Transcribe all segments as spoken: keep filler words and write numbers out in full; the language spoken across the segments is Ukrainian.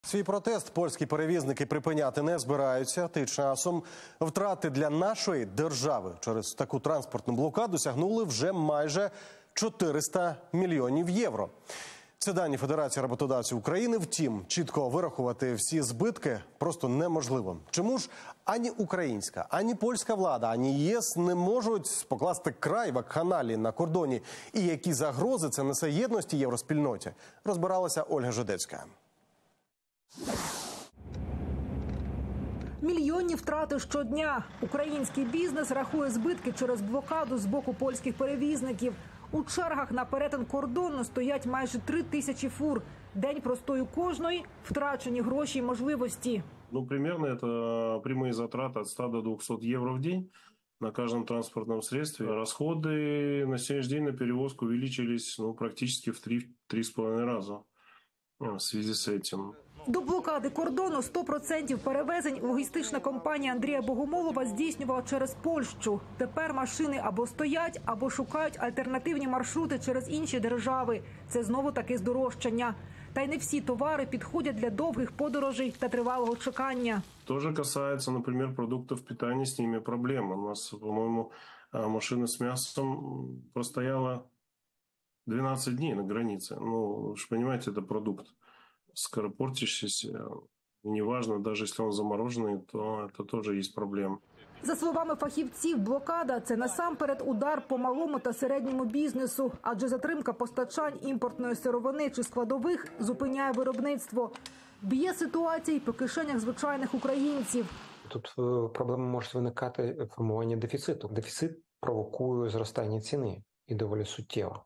Свій протест польські перевізники припиняти не збираються. Тим часом втрати для нашої держави через таку транспортну блокаду сягнули вже майже чотириста мільйонів євро. Це дані Федерації роботодавців України. Втім, чітко вирахувати всі збитки просто неможливо. Чому ж ані українська, ані польська влада, ані ЄС не можуть покласти край вакханалії на кордоні? І які загрози це несе єдності євроспільноті? Розбиралася Ольга Жидецька. Мільйонні втрати щодня. Український бізнес рахує збитки через блокаду з боку польських перевізників. У чергах на перетин кордону стоять майже три тисячі фур. День простою кожної – втрачені гроші й можливості. Ну, примерно это прямые затраты от ста до двухсот евро в день на каждом транспортном средстве. Расходы на сегодняшний день на перевозку увеличились ну, практически в три-три с половиной раза в связи с этим. До блокади кордону сто відсотків перевезень логістична компанія Андрія Богомолова здійснювала через Польщу. Тепер машини або стоять, або шукають альтернативні маршрути через інші держави. Це знову таки здорожчання. Та й не всі товари підходять для довгих подорожей та тривалого чекання. Тоже касается, например, продуктов питания, с ними проблема. У нас, по-моему, машина с мясом простояла двенадцать дней на границе. Ну, вы же понимаете, это продукт скоропортящийся. Неважно, даже если он замороженный, то это тоже есть проблема. За словами фахівців, блокада – це насамперед удар по малому та середньому бізнесу, адже затримка постачань імпортної сировини чи складових зупиняє виробництво. Б'є ситуація й по кишенях звичайних українців. Тут проблема може виникати формування дефіциту. Дефіцит провокує зростання ціни і доволі суттєво.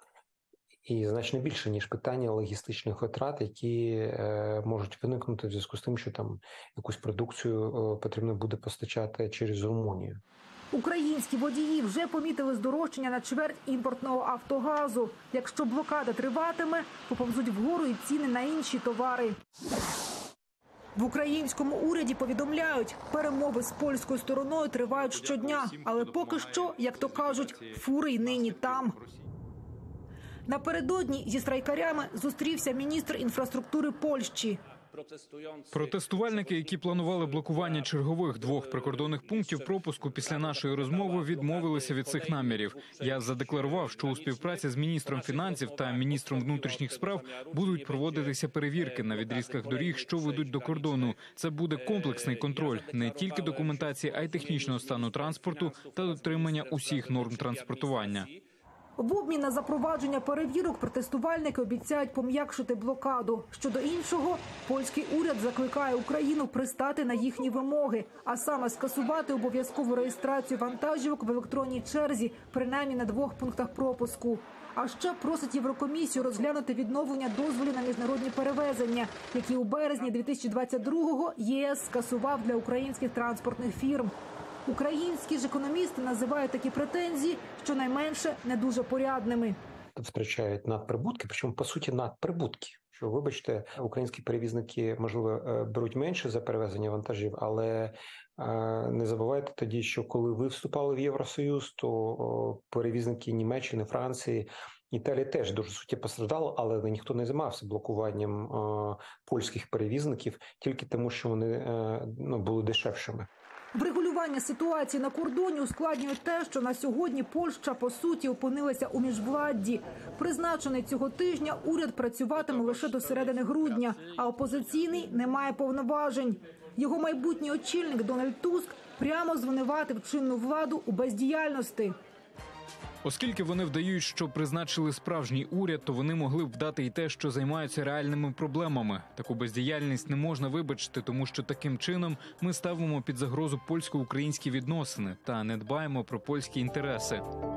І значно більше, ніж питання логістичних витрат, які е, можуть виникнути в зв'язку з тим, що там якусь продукцію е, потрібно буде постачати через Румунію. Українські водії вже помітили здорожчання на чверть імпортного автогазу. Якщо блокада триватиме, поповзуть вгору і ціни на інші товари. В українському уряді повідомляють, перемови з польською стороною тривають щодня. Але поки що, як то кажуть, фури й нині там. Напередодні зі страйкарями зустрівся міністр інфраструктури Польщі. Протестувальники, які планували блокування чергових двох прикордонних пунктів пропуску після нашої розмови, відмовилися від цих намірів. Я задекларував, що у співпраці з міністром фінансів та міністром внутрішніх справ будуть проводитися перевірки на відрізках доріг, що ведуть до кордону. Це буде комплексний контроль не тільки документації, а й технічного стану транспорту та дотримання усіх норм транспортування. В обмін на запровадження перевірок протестувальники обіцяють пом'якшити блокаду. Щодо іншого, польський уряд закликає Україну пристати на їхні вимоги, а саме скасувати обов'язкову реєстрацію вантажівок в електронній черзі, принаймні на двох пунктах пропуску. А ще просить Єврокомісію розглянути відновлення дозволів на міжнародні перевезення, які у березні дві тисячі двадцять другого ЄС скасував для українських транспортних фірм. Українські ж економісти називають такі претензії, щонайменше, не дуже порядними. Втрачають надприбутки, причому, по суті, надприбутки. Що, вибачте, українські перевізники, можливо, беруть менше за перевезення вантажів, але не забувайте тоді, що коли ви вступали в Євросоюз, то перевізники Німеччини, Франції, Італії теж дуже суттєво постраждали, але ніхто не займався блокуванням польських перевізників тільки тому, що вони ну, були дешевшими. Врегулювання ситуації на кордоні ускладнює те, що на сьогодні Польща, по суті, опинилася у міжвладді. Призначений цього тижня уряд працюватиме лише до середини грудня, а опозиційний не має повноважень. Його майбутній очільник Дональд Туск прямо звинуватив чинну владу у бездіяльності. Оскільки вони вдають, що призначили справжній уряд, то вони могли б вдати і те, що займаються реальними проблемами. Таку бездіяльність не можна вибачити, тому що таким чином ми ставимо під загрозу польсько-українські відносини та не дбаємо про польські інтереси.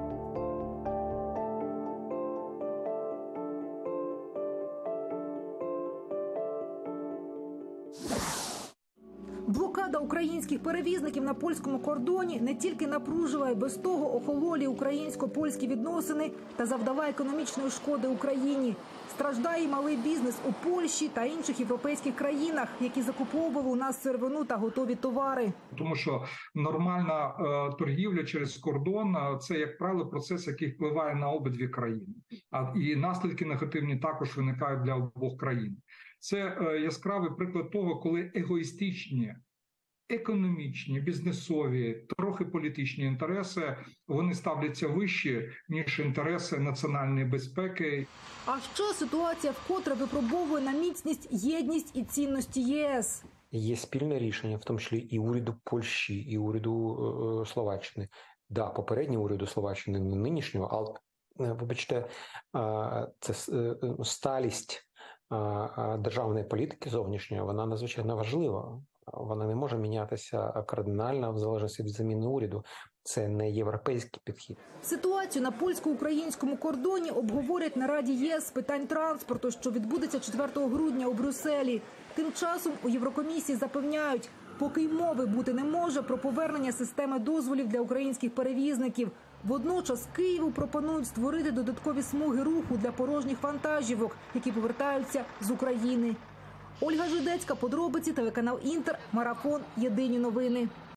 Блокада українських перевізників на польському кордоні не тільки напружила, і без того охололі українсько-польські відносини та завдала економічної шкоди Україні. Страждає і малий бізнес у Польщі та інших європейських країнах, які закуповували у нас сировину та готові товари. Тому що нормальна е, торгівля через кордон – це, як правило, процес, який впливає на обидві країни. А і наслідки негативні також виникають для обох країн. Це яскравий приклад того, коли егоїстичні, економічні, бізнесові, трохи політичні інтереси, вони ставляться вище, ніж інтереси національної безпеки. А що ситуація вкотре випробовує на міцність, єдність і цінності ЄС? Є спільне рішення, в тому числі і уряду Польщі, і уряду е, Словаччини. Да, попереднього уряду Словаччини, не нинішнього, але, вибачте, е, це е, сталість е, державної політики зовнішньої, вона надзвичайно важлива. Вона не може мінятися кардинально в залежності від заміни уряду. Це не європейський підхід. Ситуацію на польсько-українському кордоні обговорять на Раді ЄС з питань транспорту, що відбудеться четвертого грудня у Брюсселі. Тим часом у Єврокомісії запевняють, поки й мови бути не може про повернення системи дозволів для українських перевізників. Водночас Києву пропонують створити додаткові смуги руху для порожніх вантажівок, які повертаються з України. Ольга Жидецька, подробиці, телеканал Інтер, Марафон, Єдині новини.